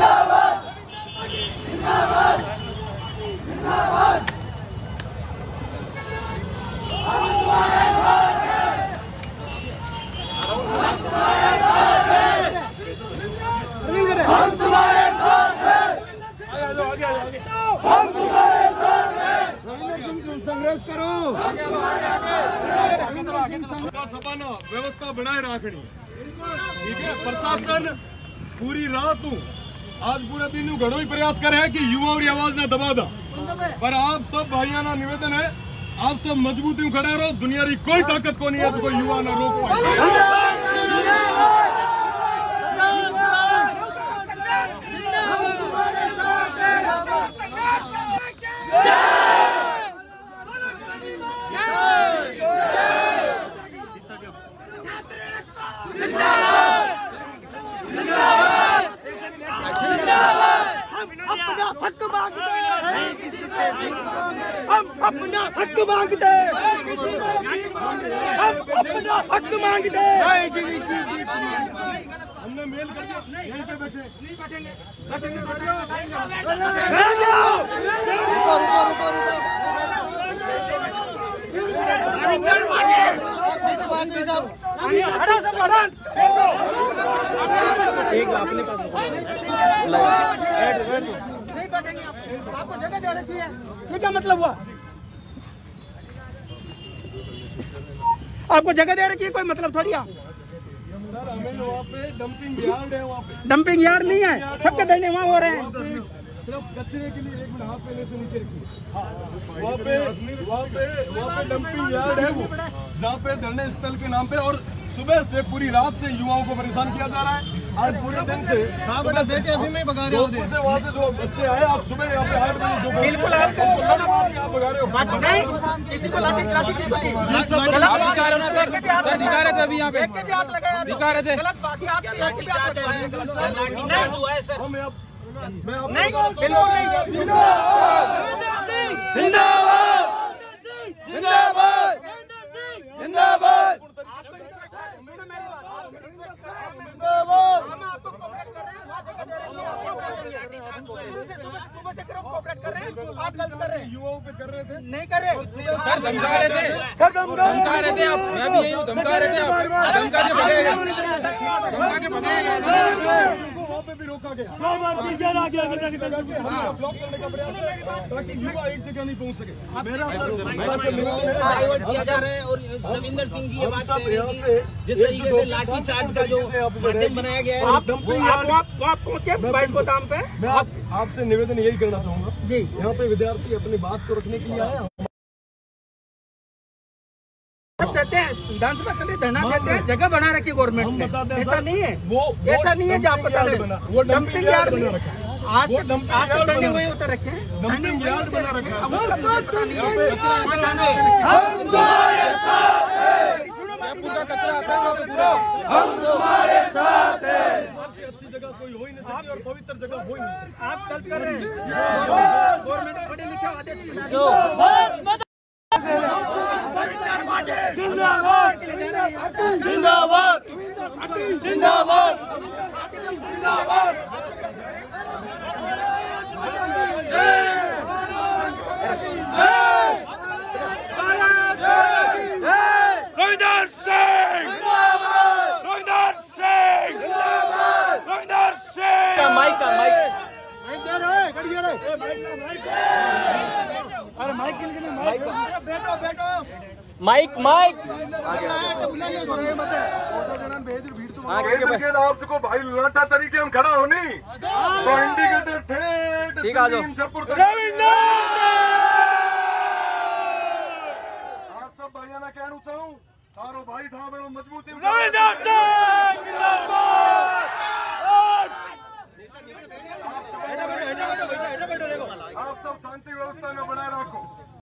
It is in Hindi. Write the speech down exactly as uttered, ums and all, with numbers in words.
संघर्ष करो, सभाना व्यवस्था बनाए रखनी। ठीक है, प्रशासन पूरी रात आज पूरे दिन घणो ही प्रयास करे है कि युवाओं की आवाज न दबा दा, पर आप सब भाइयों ना निवेदन है, आप सब मजबूती खड़े रहो। दुनिया की कोई ताकत को नहीं है जो कोई युवा न रोक पाए। हक मांगते हैं किसी से, हम अपना हक मांगते हैं, हम अपना हक मांगते हैं। हमने मेल कर दिया, यहीं पे बैठे नहीं बैठेंगे, बैठेंगे एक अपने पास नहीं बैठेंगे, आपको जगह दे रखी है, ये क्या मतलब हुआ? आपको जगह दे रखी है, कोई मतलब थोड़ी है। सर हमें वहाँ पे डंपिंग यार्ड है, वहाँ पे डंपिंग यार्ड नहीं है, सबके धरने वहाँ हो रहे हैं। सिर्फ कचरे के लिए एक मिनट हाथ पहले से नीचे रखिए। वहाँ पे वहाँ पे वहाँ पे डंपिंग यार्ड है वो, जहाँ पे धरने स्थल के नाम पे, और सुबह से पूरी रात से युवाओं को परेशान किया जा रहा है। आज पूरे दिन से अभी में भगा रहे होते हैं, वहाँ से जो बच्चे आए आज सुबह यहाँ पे आठ बजे जो बिल्कुल आपको आप भगा रहे हो, नहीं किसी को लाठी लाठी दिखा रहे ना सर, सर दिखा रहे थे अभी यहाँ पे दिखा रहे थे। हम मैं नहीं बिल्कुल नहीं। जिंदाबाद जिंदाबाद जिंदाबाद। आप गलत कर रहे हैं, युवाओं पे कर रहे थे, नहीं कर रहे सर धमका रहे थे, सर धमका रहे थे आप, मैं भी यही हूँ, धमका रहे थे आप, धमका के भगेगा, धमका के भगेगा। वहाँ पे भी रोका गया, ब्लॉक करने का प्रयास ताकि युवा एक जगह नहीं पहुँच सके। मेरा डाइवर्ट किया जा रहा है और रविंदर सिंह जी ये बात कह रहे हैं कि जिस तरीके से लाठी चार्ज का जो माध्यम बनाया गया है, आप पहुँचे बाईस गोदाम पे। मैं आप आपसे निवेदन यही करना चाहूँगा जी, यहाँ पे विद्यार्थी अपनी बात को रखने के लिए आए देते हैं, विधानसभा चल रही धरना देते हैं, जगह बना रखी गवर्नमेंट ने, ऐसा नहीं है, वो ऐसा नहीं है जो आपको पता है, वो डंपिंग यार्ड बना रखा है, आज आज तक धरने हुए उतर रखे हैं, डंपिंग यार्ड बना रखा है। पूरा कचरा आता है पूरा, हम तुम्हारे साथ हैं। आपसे अच्छी जगह कोई हो ही नहीं सकती और पवित्र जगह हो ही नहीं सकती। आप गलत कर रहे हैं, गवर्नमेंट पढ़े लिखे आदेश जिंदाबाद जिंदाबाद जिंदाबाद जिंदाबाद। रविंदर सिंह जिंदाबाद, रविंदर सिंह जिंदाबाद, रविंदर सिंह। माइक का माइक अरे माइक के लिए माइक बैठो बैठो माइक माइक आपको भाई लाटा तरीके हम खड़ा हो नहीं तो इंडिकेटर ठेठ ठीक आ जाओ। आप सब भाइयों ना कहना चाहूँ सारो भाई था मैं मजबूती आप सब शांति व्यवस्था में बनाए रखो।